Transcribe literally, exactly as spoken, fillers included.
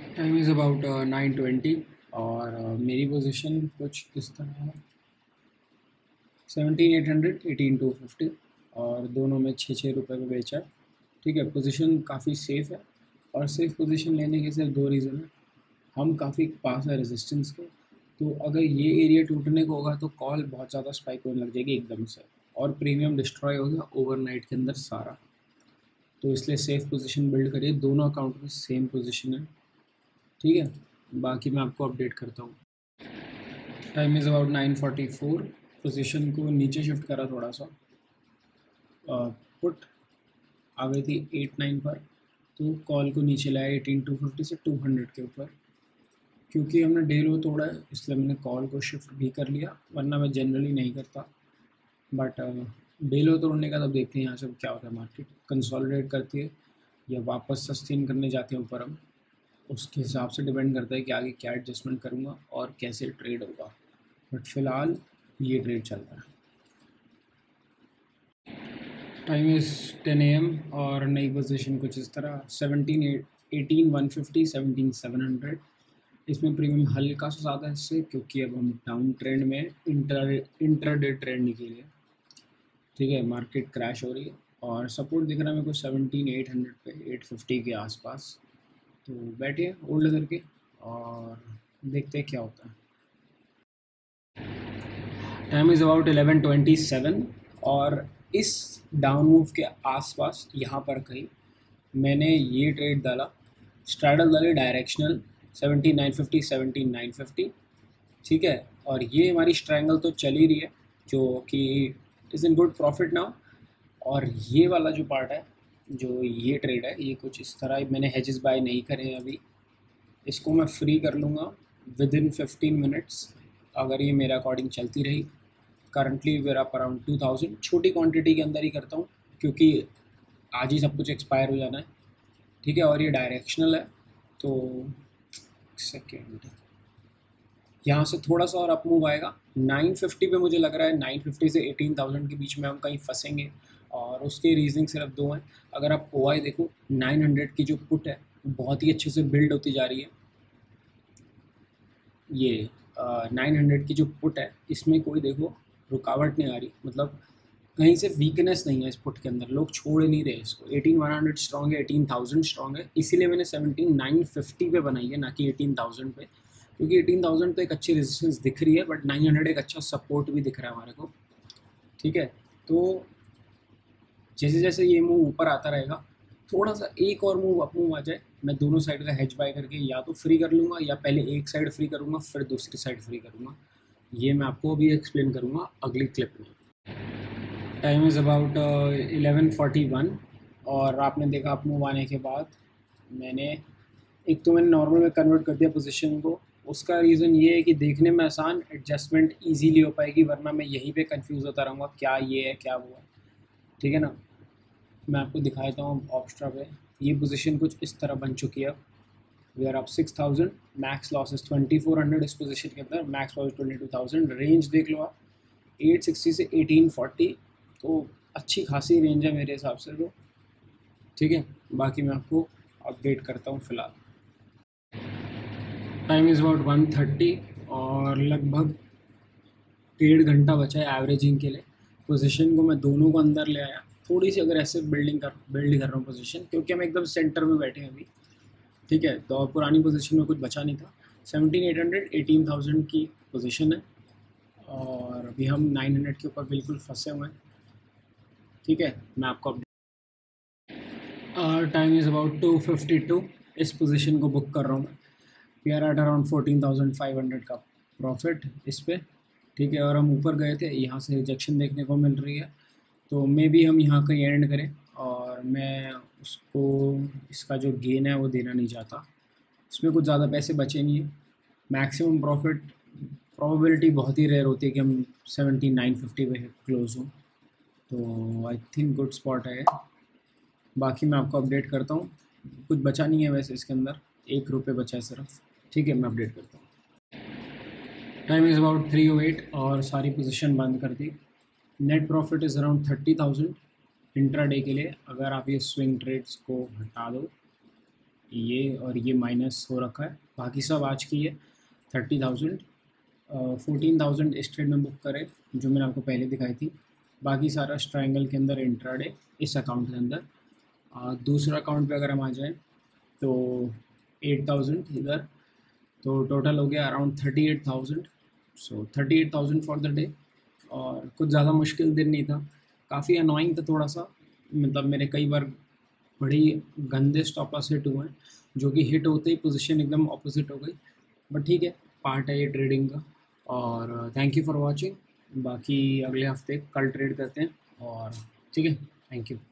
Time is about nine twenty और uh, मेरी position कुछ इस तरह है। Seventeen eight hundred eighteen two fifty और दोनों में छः छः रुपये पे बेचा है। ठीक है, पोजीशन काफ़ी सेफ़ है और सेफ़ पोजीशन लेने के सिर्फ दो रीज़न है। हम काफ़ी पास है रेजिस्टेंस के, तो अगर ये एरिया टूटने को होगा तो कॉल बहुत ज़्यादा स्पाइक होने लग जाएगी एकदम से और प्रीमियम डिस्ट्रॉय हो गया ओवरनाइट के अंदर सारा। तो इसलिए सेफ़ पोजीशन बिल्ड करिए, दोनों अकाउंट में सेम पोजीशन है। ठीक है, बाकी मैं आपको अपडेट करता हूँ। Time is about nine forty four. Position को नीचे शिफ्ट करा थोड़ा सा, पुट आ गई थी एट नाइन पर, तो कॉल को नीचे लाया एटीन टू फिफ्टी से टू हंड्रेड के ऊपर। क्योंकि हमने डे लो तोड़ा है इसलिए मैंने कॉल को शिफ्ट भी कर लिया, वरना मैं जनरली नहीं करता। बट डे लो तोड़ने का तब देखते हैं यहाँ से क्या होता है। मार्केट कंसोलिडेट करती है या वापस सस्टेन करने जाते हैं ऊपर, हम उसके हिसाब से डिपेंड करता है कि आगे क्या एडजस्टमेंट करूँगा और कैसे ट्रेड होगा। बट फ़िलहाल ये ट्रेड चल रहा है। Time is ten A M और नई पोजीशन कुछ इस तरह seventeen eighteen one fifty seventeen seven hundred. इसमें प्रीमियम हल्का सा ज़्यादा है इससे, क्योंकि अब हम डाउन ट्रेंड में इंटर इंटरडे ट्रेंड के लिए। ठीक है, मार्केट क्रैश हो रही है और सपोर्ट दिख रहा है मेरे को सेवनटीन एट हंड्रेड पे एट फिफ्टी के आसपास। तो बैठिए होल्ड करके और देखते हैं क्या होता है। Time is about eleven twenty seven और इस डाउन मूव के आसपास यहाँ पर कहीं मैंने ये ट्रेड डाला, स्ट्रैडल डाले directional seventeen nine fifty seventeen nine fifty. ठीक है, और ये हमारी स्ट्रैंगल तो चल ही रही है जो कि is in good profit now. और ये वाला जो पार्ट है, जो ये ट्रेड है, ये कुछ इस तरह, मैंने हेजेस बाय नहीं करे हैं अभी, इसको मैं फ्री कर लूँगा विद इन फिफ्टीन मिनट्स अगर ये मेरे अकॉर्डिंग चलती रही। Currently we're up around two thousand, छोटी क्वांटिटी के अंदर ही करता हूँ क्योंकि आज ही सब कुछ एक्सपायर हो जाना है। ठीक है, और ये डायरेक्शनल है तो सेकेंड यहाँ से थोड़ा सा और अप मूव आएगा नाइन फिफ्टी पे। मुझे लग रहा है नाइन फिफ्टी से एटीन थाउजेंड के बीच में हम कहीं फंसेंगे और उसके रीजनिंग सिर्फ दो हैं। अगर आप ओ आई देखो, नाइन हंड्रेड की जो पुट है बहुत ही अच्छे से बिल्ड होती जा रही है। ये नाइन हंड्रेड की जो पुट है इसमें कोई देखो रुकावट नहीं आ रही, मतलब कहीं से वीकनेस नहीं है इस पुट के अंदर, लोग छोड़ नहीं रहे इसको। एटीन वन हंड्रेड स्ट्रॉन्ग है, एटीन थाउजेंड स्ट्रॉन्ग है, इसीलिए मैंने सेवनटीन नाइन फिफ्टी पे बनाई है ना कि एटीन थाउजेंड पे, क्योंकि एटीन थाउजेंड तो एक अच्छी रेजिस्टेंस दिख रही है बट नाइन हंड्रेड एक अच्छा सपोर्ट भी दिख रहा है हमारे को। ठीक है, तो जैसे जैसे ये मूव ऊपर आता रहेगा, थोड़ा सा एक और मूव अप मूव आ जाए, मैं दोनों साइड का हेज बाय करके या तो फ्री कर लूँगा या पहले एक साइड फ्री करूँगा फिर दूसरी साइड फ्री करूँगा। ये मैं आपको अभी एक्सप्लेन करूँगा अगली क्लिप में। Time is about eleven forty one और आपने देखा अप मूव आने के बाद मैंने एक तो मैंने नॉर्मल में कन्वर्ट कर दिया पोजीशन को। उसका रीज़न ये है कि देखने में आसान, एडजस्टमेंट इजीली हो पाएगी, वरना मैं यहीं पे कंफ्यूज होता रहूँगा क्या ये है क्या वो है। ठीक है ना, मैं आपको दिखाता हूँ ऑप्स्ट्रा पे। ये पोजीशन कुछ इस तरह बन चुकी है। We are up six thousand, max losses twenty four hundred इस पोजीशन के अंदर, max loss twenty two thousand. Range देख लो आप एट सिक्सटी से एटीन फोर्टी, तो अच्छी खासी रेंज है मेरे हिसाब से तो। ठीक है, बाकी मैं आपको अपडेट करता हूँ फ़िलहाल। Time is about one thirty और लगभग डेढ़ घंटा बचा है एवरेजिंग के लिए। पोजीशन को मैं दोनों को अंदर ले आया, थोड़ी सी अगर ऐसे बिल्डिंग कर बिल्ड कर रहा हूँ पोजीशन, क्योंकि हम एकदम सेंटर में बैठे हैं अभी। ठीक है, तो पुरानी पोजीशन में कुछ बचा नहीं था। Seventeen eight hundred eighteen thousand की पोजीशन है और अभी हम नाइन हंड्रेड के ऊपर बिल्कुल फंसे हुए हैं। ठीक है, मैं आपको time is about two fifty two, इस पोजीशन को बुक कर रहा हूँ मैं। We are at around fourteen thousand five hundred का प्रॉफिट इस पर। ठीक है, और हम ऊपर गए थे, यहाँ से रिजेक्शन देखने को मिल रही है, तो मे बी हम यहाँ कहीं एंड करें और मैं उसको इसका जो गेन है वो देना नहीं चाहता। इसमें कुछ ज़्यादा पैसे बचे नहीं है, मैक्सिमम प्रॉफिट प्रोबेबिलिटी बहुत ही रेयर होती है कि हम सेवनटीन नाइन फिफ्टी पे क्लोज हों, तो आई थिंक गुड स्पॉट है। बाकी मैं आपको अपडेट करता हूँ, कुछ बचा नहीं है वैसे इसके अंदर, एक रुपये बचा है सिर्फ। ठीक है, मैं अपडेट करता हूँ। Time is about three O eight और सारी पोजीशन बंद कर दी। Net profit is around thirty thousand intraday के लिए, अगर आप ये स्विंग ट्रेड्स को हटा दो। ये और ये माइनस हो रखा है, बाकी सब आज की है। थर्टी थाउजेंड फोर्टीन थाउजेंड इस ट्रेड में बुक करें जो मैंने आपको पहले दिखाई थी, बाकी सारा ट्रायंगल के अंदर इंट्राडे इस अकाउंट के अंदर। आ, दूसरा अकाउंट पे अगर हम आ जाएं तो एट थाउजेंड इधर, तो टोटल हो गया around thirty eight thousand. So thirty eight thousand for the day, और कुछ ज़्यादा मुश्किल दिन नहीं था, काफ़ी अनोइंग था थोड़ा सा, मतलब मेरे कई बार बड़ी गंदे स्टॉपर्स हिट हुए हैं जो कि हिट होते ही पोजीशन एकदम ऑपोजिट हो गई, बट ठीक है, पार्ट है ये ट्रेडिंग का। और थैंक यू फॉर वाचिंग, बाकी अगले हफ्ते कल ट्रेड करते हैं, और ठीक है, थैंक यू।